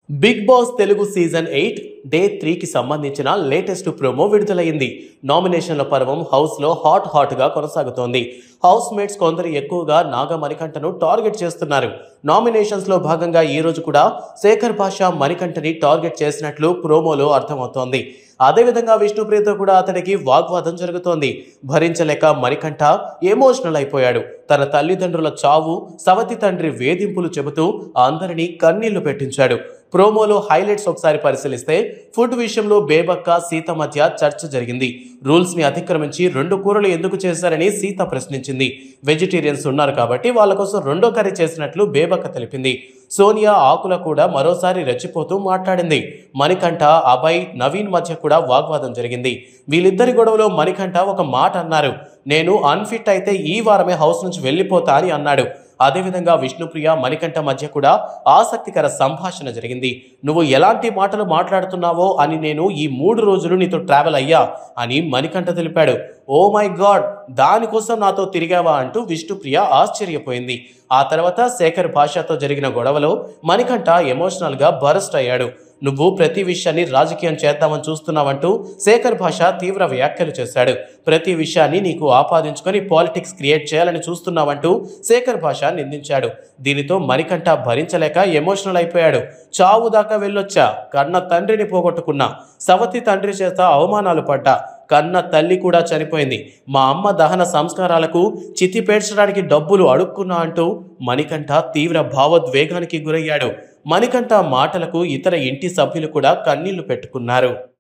Big Boss Telugu season 8 day 3కి సంబంధించిన latest promo విడుదలైంది. నామినేషన్ల పర్వం హౌస్లో హాట్గా కొనసాగుతోంది. హౌస్ మేట్స్ కొందరు ఎక్కువగా నాగ మణికంఠను టార్గెట్ చేస్తున్నారు. నామినేషన్స్లో భాగంగా ఈ రోజు కూడా శేఖర్ భాష మణికంఠని టార్గెట్ చేసినట్లు ప్రోమోలో అర్థమవుతోంది. అదేవిధంగా విష్ణుప్రియతో కూడా అతడికి వాగ్వాదం జరుగుతోంది. భరించలేక మణికంఠ ఎమోషనల్ అయిపోయాడు. తన తల్లిదండ్రుల చావు, సవతి తండ్రి వేధింపులు చెబుతూ అందరినీ కన్నీళ్లు పెట్టించాడు. ప్రోమోలో హైలైట్స్ ఒకసారి పరిశీలిస్తే ఫుడ్ విషయంలో బేబక్క, సీత మధ్య చర్చ జరిగింది. రూల్స్ ని అతిక్రమించి 2 కూరలు ఎందుకు చేశారని సీత ప్రశ్నించింది. వెజిటేరియన్స్ ఉన్నారు కాబట్టి వాళ్ళ కోసం 2వ కర్రీ చేసినట్లు బేబక్క తెలిపింది. సోనియా ఆకుల కూడా మరోసారి రెచ్చిపోతూ మాట్లాడింది. మణికంఠ, అభయ్, నవీన్ మధ్య కూడా వాగ్వాదం జరిగింది. వీళ్ళిద్దరి గొడవలో మణికంఠ ఒక మాట అన్నారు. నేను అన్ఫిట్ అయితే ఈ వారమే హౌస్ నుంచి వెళ్ళిపోతా అని అన్నాడు. అదేవిధంగా విష్ణుప్రియ, మణికంఠ మధ్య కూడా ఆసక్తికర సంభాషణ జరిగింది. నువ్వు ఎలాంటి మాటలు మాట్లాడుతున్నావో అని నేను ఈ 3 రోజులు నీతో ట్రావెల్ అయ్యా అని మణికంఠ తెలిపాడు. ఓ మై గాడ్, దానికోసం నాతో తిరిగావా అంటూ విష్ణుప్రియ ఆశ్చర్యపోయింది. ఆ తర్వాత శేఖర్ భాషతో జరిగిన గొడవలో మణికంఠ ఎమోషనల్గా బరస్ట్ అయ్యాడు. నువ్వు ప్రతి విషయాన్ని రాజకీయం చేద్దామని చూస్తున్నావంటూ శేఖర్ భాష తీవ్ర వ్యాఖ్యలు చేశాడు. ప్రతి విషయాన్ని నీకు ఆపాదించుకొని పాలిటిక్స్ క్రియేట్ చేయాలని చూస్తున్నావంటూ శేఖర్ భాష నిందించాడు. దీనితో మణికంఠ భరించలేక ఎమోషనల్ అయిపోయాడు. చావు దాకా వెళ్ళొచ్చా, కన్న తండ్రిని పోగొట్టుకున్నా, సవతి తండ్రి చేత అవమానాలు పడ్డా, కన్న తల్లి కూడా చనిపోయింది, మా అమ్మ దహన సంస్కారాలకు చితి పేర్చడానికి డబ్బులు అడుక్కున్నా అంటూ మణికంఠ తీవ్ర భావోద్వేగానికి గురయ్యాడు. మణికంఠ మాటలకు ఇతర ఇంటి సభ్యులు కూడా కన్నీళ్లు పెట్టుకున్నారు.